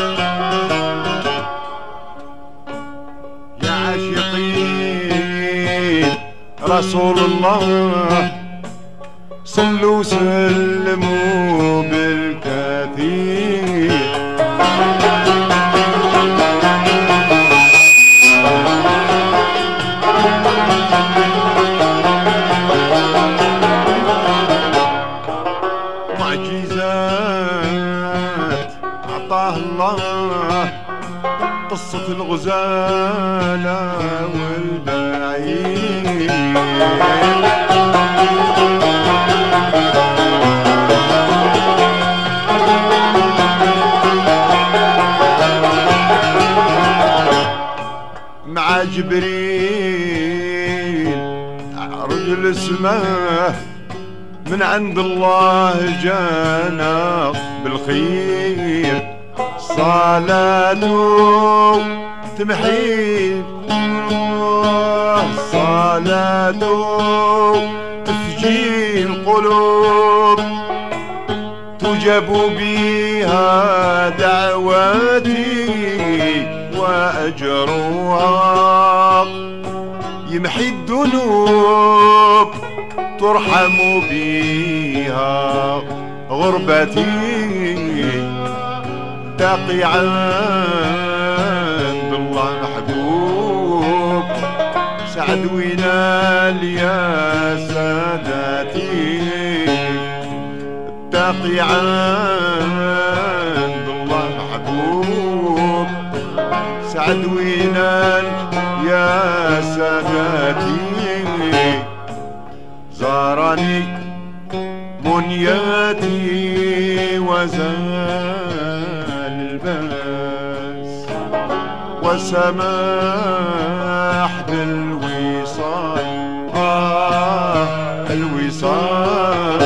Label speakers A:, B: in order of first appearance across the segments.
A: يا عاشقين رسول الله صلوا وسلموا بالكثير. معجزات أعطاه الله، قصة الغزالة والبعير. مع جبريل رجل اسمه من عند الله جانا بالخير. صلاته تمحي صلاته تفجي القلوب، تجب بها دعواتي وأجرها يمحي الذنوب، ترحم بها غربتي. تقي عند الله محبوب، سعد وينال يا سادتي. تقي عند الله محبوب، سعد وينال يا سادتي. زارني منياتي وزال الباس، وسماح بالوصال الوصال.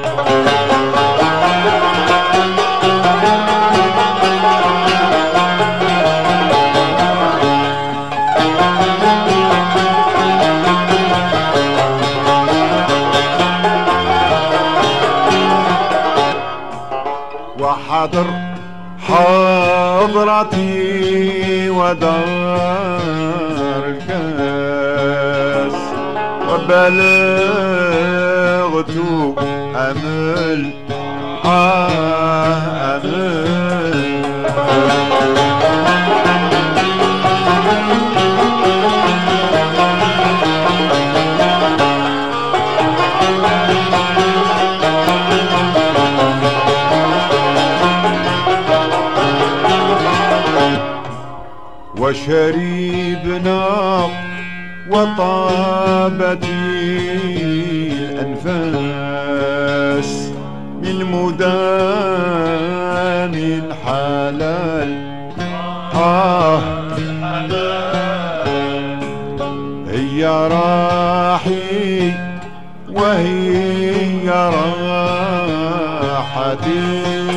A: وحضر حضرتي ودار الكاس، وبلغت أمل أمل. وشربنا وطابت الأنفاس من مدام الحلال. هي راحي وهي راحتي.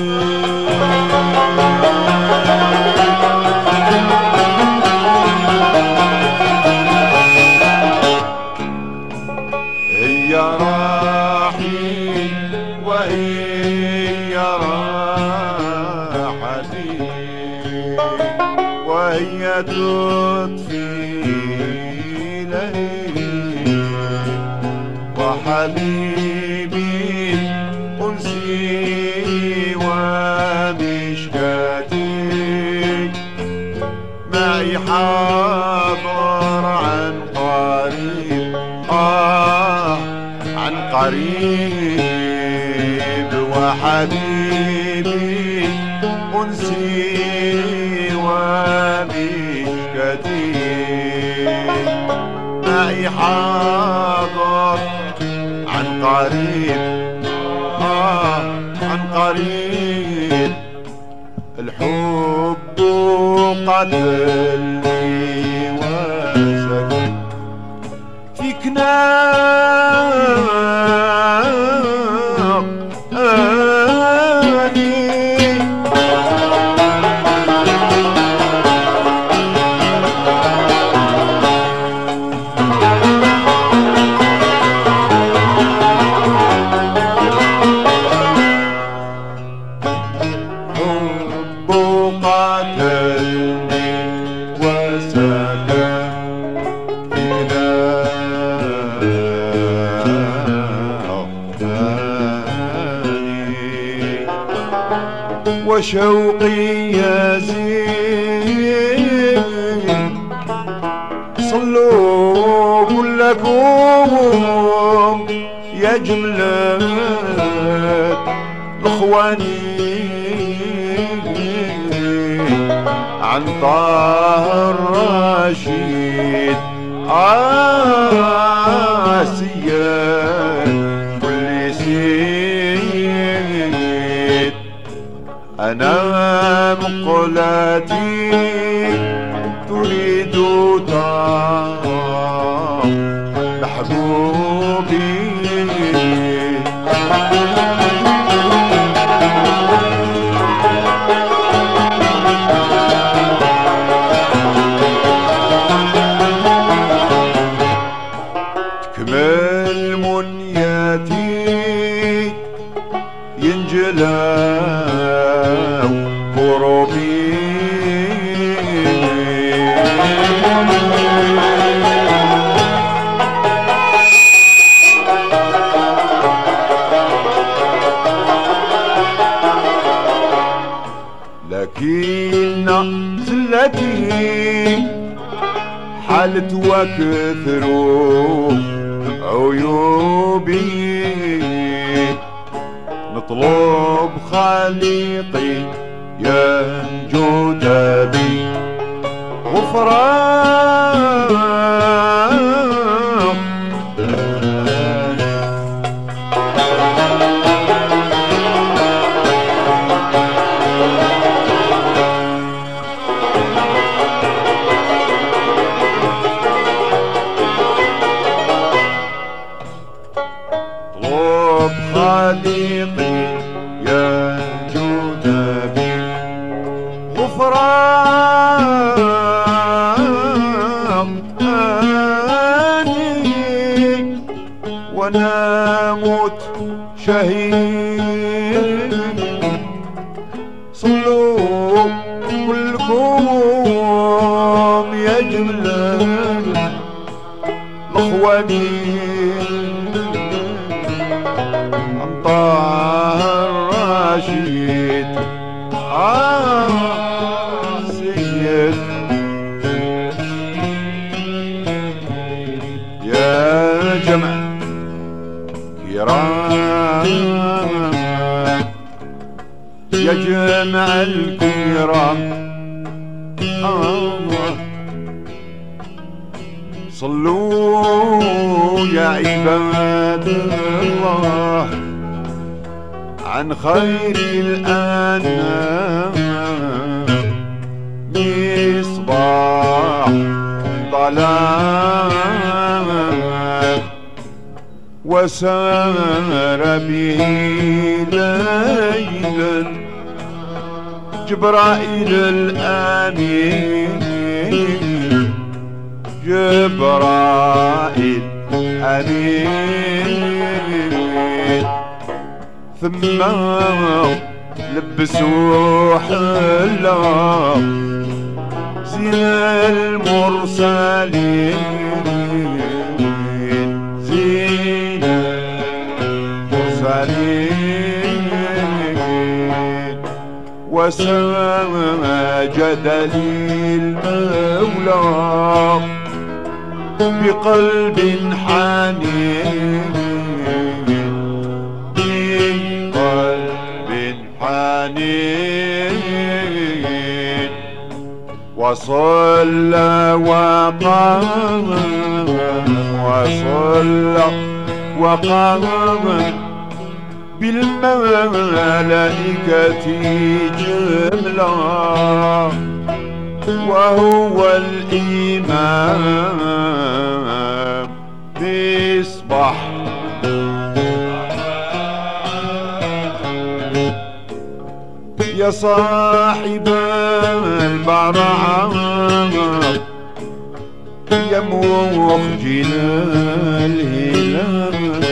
A: هي راحي وهي راحتي، وهي تطفي ليلي. وحبيبي أنسي ومشكاتي، معي حاضر عن قريب عن قريب. وحبيبي أنسي ومشكتي، معي حاضر عن قريب عن قريب. الحب قتلني وسكن فيك قاتلني وسكن في كناني وشوقي يزيد صلوا كلكم يا جملة اخواني عن طه الرشيد سياد كل سيد أنا مقلتي تريد محبوبي تكمل منياتي ينجلى كروبي لكن زلتي حالت وكثروا عيوبي نطلب خالقي ينجو بي غفران خالقي ينجو بي غفراني ونموت شهيد صلوا كلكم يا جملة اخواني عن طه الرشيد سيد يا جمع كرام يا جمع الكرام صلوا يا عباد الله عن خير الأنام مصباح ظلام وسار به ليلا جبرائيل الأمين جبرائيل أمين ثم لبسوا حلا زين المرسلين زين المرسلين وسجد للمولى بقلب حنين بقلب حنين وصلى وقام وصلى وقام بالملائكة جملة وهو الإمام بيصبح يا صاحب البرعة يا مخجل الهلال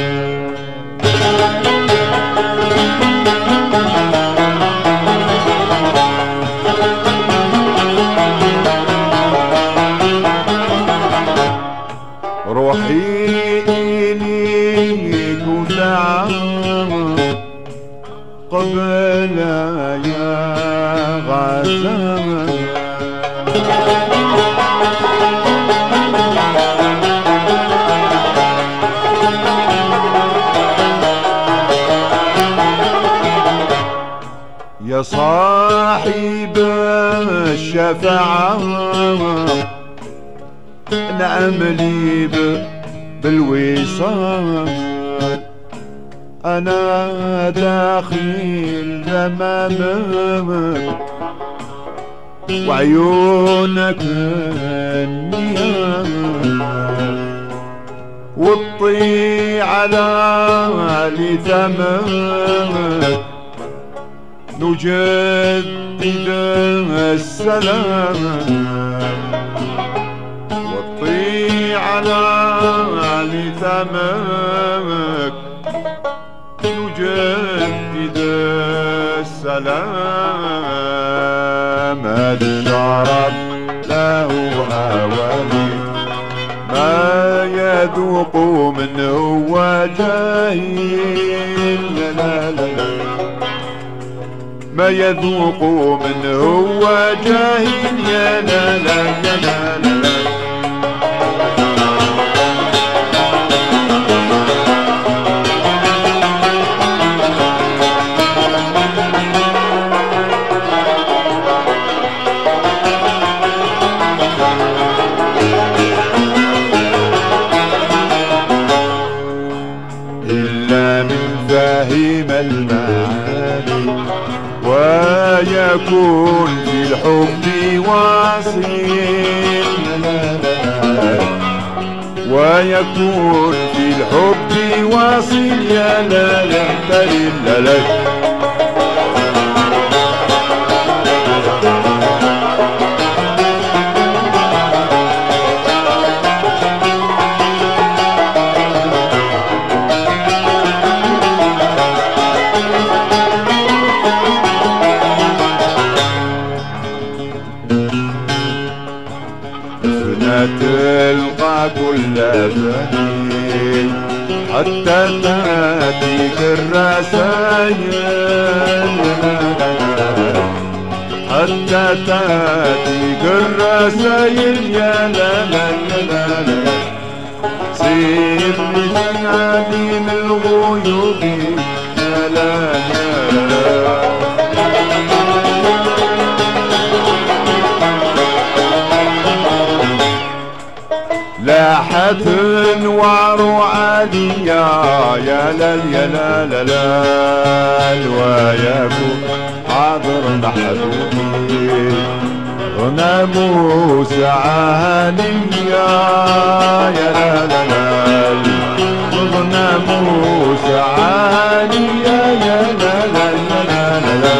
A: صاحب الشفاعة نعم لي بالوصال، أنا داخل ذمامك وعيونك النيام، والطي على لثمك نجدد السلام، والطي على لثمك نجدد السلام. الشرف له أواني ما يذوق منه وجاهل، لا لا لا ما يذوق منه وجاهل، يا لا لا يا لا لا لا. فاهم المعاني ويكون في الحب واصيل، ويكون في الحب واصيل، يا لا لا لا لا. تلقى كل ذليل حتى تأتيك الرسايل، حتى تأتيك الرسايل، يا لا لا لا لا. سير من عديم الغيوب، يا لا لا لا. لاحت انوار عالية، يا لا يا لا لا لا، ويكون حاضر محبوبي غنموس عالية، يا لا لا لا غنموس عالية، يا لا لا لا لا لا.